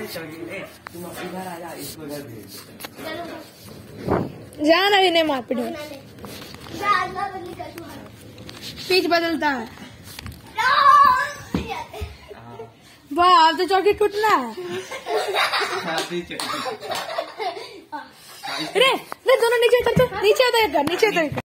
तुम इधर आ जा, इसको इधर भेज। जाना भी नहीं मार पीट पीछ बदलता है। वाह अब तो चौकी टूटना है। अरे दोनों नीचे उतर, नीचे उतर, नीचे उतर।